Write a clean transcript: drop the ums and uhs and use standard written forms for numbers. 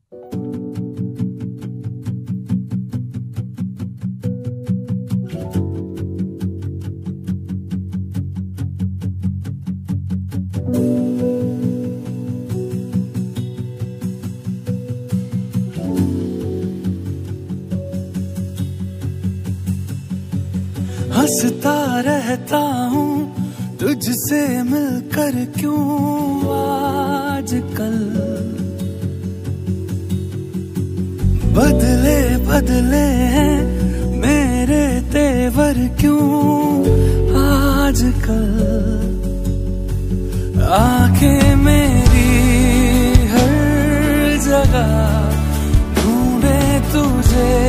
हंसता रहता हूँ तुझसे मिलकर, क्यों आजकल बदले बदले हैं मेरे तेवर, क्यों आजकल आंखें मेरी हर जगह ढूंढे तुझे,